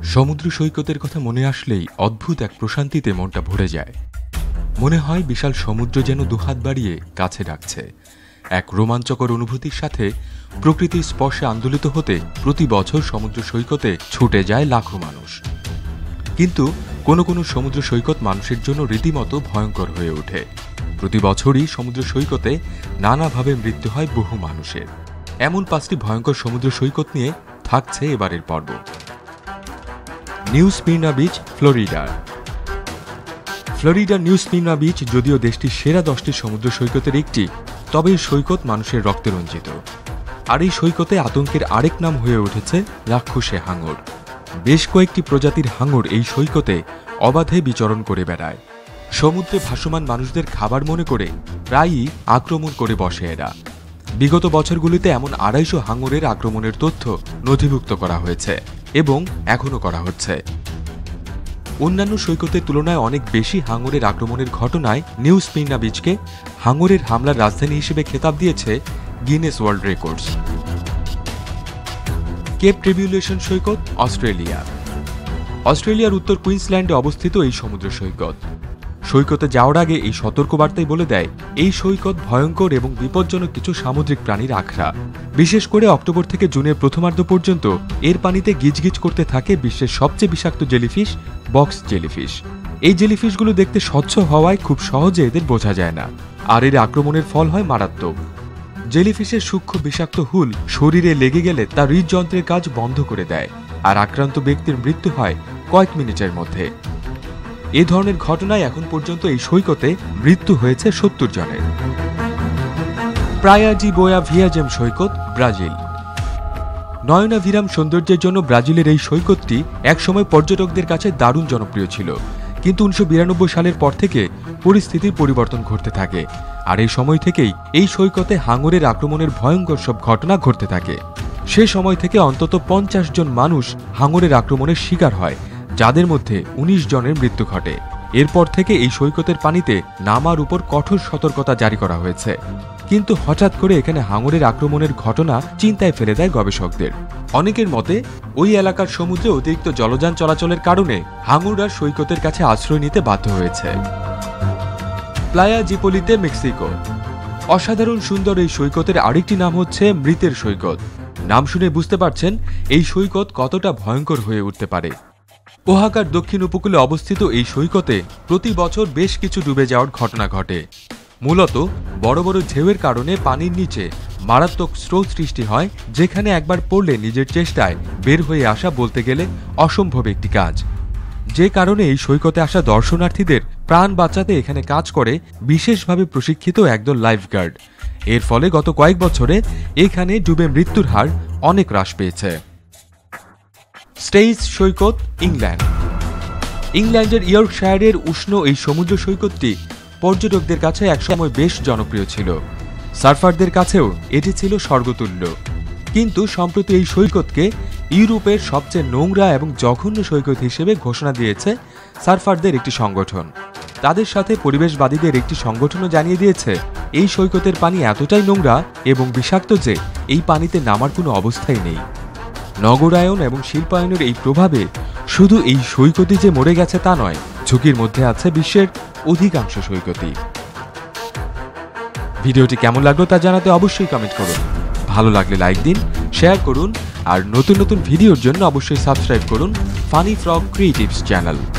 সমুদ্র সৈকতের কথা মনে আসলেই অদ্ভুত এক প্রশান্তিতে মনটা ভরে যায়। মনে হয় বিশাল সমুদ্র যেন দুহাত বাড়িয়ে কাছে ডাকছে। এক রোমাঞ্চকর অনুভূতির সাথে প্রকৃতির স্পর্শে আন্দোলিত হতে প্রতি বছর সমুদ্র সৈকতে ছুটে যায় লাখো মানুষ। কিন্তু কোনো কোনো সমুদ্র সৈকত মানুষের জন্য রীতিমতো ভয়ঙ্কর হয়ে ওঠে। প্রতি বছরই সমুদ্র সৈকতে নানাভাবে মৃত্যু হয় বহু মানুষের। এমন 5টি ভয়ঙ্কর সমুদ্র সৈকত নিয়ে থাকছে এবারের পর্ব। New Smyrna Beach, Florida. ফ্লোরিডার নিউ স্মির্না বিচ যদিও দেশটির সেরা 10টি সমুদ্র সৈকতের একটি, তবে এই সৈকত মানুষের রক্তে রঞ্জিত। আর এই সৈকতে আতঙ্কের আরেক নাম হয়ে উঠেছে রাক্ষসে হাঙর। বেশ কয়েকটি প্রজাতির হাঙর এই সৈকতে অবাধে বিচরণ করে বেড়ায়। সমুদ্রে ভাসমান মানুষদের খাবার মনে করে প্রায়ই আক্রমণ করে বসে এরা। বিগত বছরগুলিতে এমন 250 হাঙরের আক্রমণের তথ্য নথিভুক্ত করা হয়েছে এবং এখনও করা হচ্ছে। অন্যান্য সৈকতের তুলনায় অনেক বেশি হাঙরের আক্রমণের ঘটনায় নিউ স্মির্না বিচকে হাঙরের হামলার রাজধানী হিসেবে খেতাব দিয়েছে Guinness World Records. Cape Tribulation সৈকত, অস্ট্রেলিয়া। অস্ট্রেলিয়ার উত্তর কুইন্সল্যান্ডে অবস্থিত এই সমুদ্র সৈকত। সৈকতে যাওয়ার আগে এই সতর্কবার্তাই বলে দেয় এই সৈকত ভয়ঙ্কর এবং বিপজ্জনক কিছু সামুদ্রিক প্রাণীর আখড়া। বিশেষ করে অক্টোবর থেকে জুনের প্রথমার্ধ পর্যন্ত এর পানিতে গিজগিজ করতে থাকে বিশ্বের সবচেয়ে বিষাক্ত জেলিফিশ, বক্স জেলিফিশ। এই জেলিফিশগুলো দেখতে স্বচ্ছ হওয়ায় খুব সহজে এদের বোঝা যায় না, আর এর আক্রমণের ফল হয় মারাত্মক। জেলিফিশের সূক্ষ্ম বিষাক্ত হুল শরীরে লেগে গেলে তা হৃদযন্ত্রের কাজ বন্ধ করে দেয়, আর আক্রান্ত ব্যক্তির মৃত্যু হয় কয়েক মিনিটের মধ্যে। এ ধরনের ঘটনায় এখন পর্যন্ত এই সৈকতে মৃত্যু হয়েছে 70 জনের। প্রায়া জি বোয়া ভিয়াজেম সৈকত, ব্রাজিল। নয়নাভিরাম সৌন্দর্যের জন্য ব্রাজিলের এই সৈকতটি একসময় পর্যটকদের কাছে দারুণ জনপ্রিয় ছিল, কিন্তু 1992 সালের পর থেকে পরিস্থিতির পরিবর্তন ঘটতে থাকে, আর এই সময় থেকেই এই সৈকতে হাঙরের আক্রমণের ভয়ঙ্কর সব ঘটনা ঘটতে থাকে। সে সময় থেকে অন্তত 50 জন মানুষ হাঙরের আক্রমণের শিকার হয়, যাদের মধ্যে 19 জনের মৃত্যু ঘটে। এরপর থেকে এই সৈকতের পানিতে নামার উপর কঠোর সতর্কতা জারি করা হয়েছে। কিন্তু হঠাৎ করে এখানে হাঙরের আক্রমণের ঘটনা চিন্তায় ফেলে দেয় গবেষকদের। অনেকের মতে ওই এলাকার সমুদ্রে অতিরিক্ত জলযান চলাচলের কারণে হাঙররা সৈকতের কাছে আশ্রয় নিতে বাধ্য হয়েছে। Playa Zipolite, Mexico. অসাধারণ সুন্দর এই সৈকতের আরেকটি নাম হচ্ছে মৃতের সৈকত। নাম শুনে বুঝতে পারছেন এই সৈকত কতটা ভয়ঙ্কর হয়ে উঠতে পারে। ওহাকার দক্ষিণ উপকূলে অবস্থিত এই সৈকতে প্রতি বছর বেশ কিছু ডুবে যাওয়ার ঘটনা ঘটে। মূলত বড় বড় ঢেউয়ের কারণে পানির নিচে মারাত্মক স্রোত সৃষ্টি হয়, যেখানে একবার পড়লে নিজের চেষ্টায় বের হয়ে আসা বলতে গেলে অসম্ভব একটি কাজ। যে কারণে এই সৈকতে আসা দর্শনার্থীদের প্রাণ বাঁচাতে এখানে কাজ করে বিশেষভাবে প্রশিক্ষিত একদল লাইফগার্ড। এর ফলে গত কয়েক বছরে এখানে ডুবে মৃত্যুর হার অনেক হ্রাস পেয়েছে। স্টেইস সৈকত, ইংল্যান্ড। ইংল্যান্ডের ইয়র্কশায়ারের উষ্ণ এই সমুদ্র সৈকতটি পর্যটকদের কাছে একসময় বেশ জনপ্রিয় ছিল। সার্ফারদের কাছেও এটি ছিল স্বর্গতুল্য। কিন্তু সম্প্রতি এই সৈকতকে ইউরোপের সবচেয়ে নোংরা এবং জঘন্য সৈকত হিসেবে ঘোষণা দিয়েছে সার্ফারদের একটি সংগঠন। তাদের সাথে পরিবেশবাদীদের একটি সংগঠনও জানিয়ে দিয়েছে এই সৈকতের পানি এতটাই নোংরা এবং বিষাক্ত যে এই পানিতে নামার কোনো অবস্থাই নেই। নগরায়ন এবং শিল্পায়নের এই প্রভাবে শুধু এই সৈকতই যে মরে গেছে তা নয়, ঝুঁকির মধ্যে আছে বিশ্বের অধিকাংশ সৈকতই। ভিডিওটি কেমন লাগলো তা জানাতে অবশ্যই কমেন্ট করুন। ভালো লাগলে লাইক দিন, শেয়ার করুন, আর নতুন নতুন ভিডিওর জন্য অবশ্যই সাবস্ক্রাইব করুন ফানি ফ্রগ ক্রিয়েটিভস চ্যানেল।